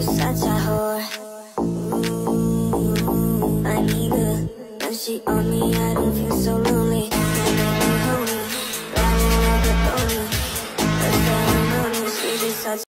such a whore. I'm eager, when she on me, I don't feel